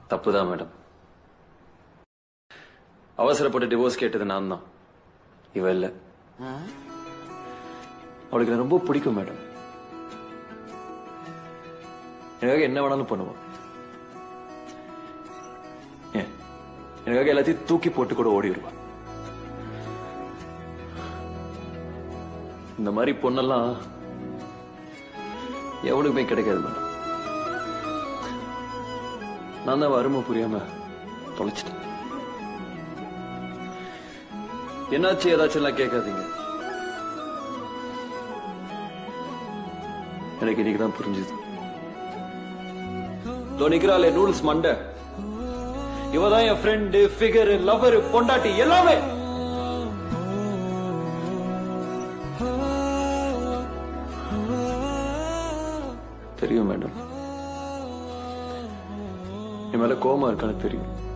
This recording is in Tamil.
தப்புதான் மேடம். அவசரப்பட்டு டிவோர்ஸ் கேட்டது நான் தான், இவ இல்ல. அவளுக்கு எனக்கு ரொம்ப பிடிக்கும் மேடம். எனக்காக என்ன வேணாலும் பண்ணுவான். எனக்காக எல்லாத்தையும் தூக்கி போட்டு கூட ஓடிடுவான். இந்த மாதிரி பொண்ணெல்லாம் எவனுக்குமே கிடைக்காது மேடம். நான் தான் அருமை புரியாம தொலைச்சிட்டேன். என்னாச்சு ஏதாச்சும் எல்லாம் கேட்காதீங்க. எனக்கு இன்னைக்குதான் புரிஞ்சுது. நிக்கிறாளே நூடுல்ஸ் மண்டை, இவதான் என் ஃப்ரெண்டு, ஃபிகர், லவர், பொண்டாட்டி எல்லாமே. தெரியும் மேடம், என் மேல கோவமா இருக்கான்னு தெரியும்.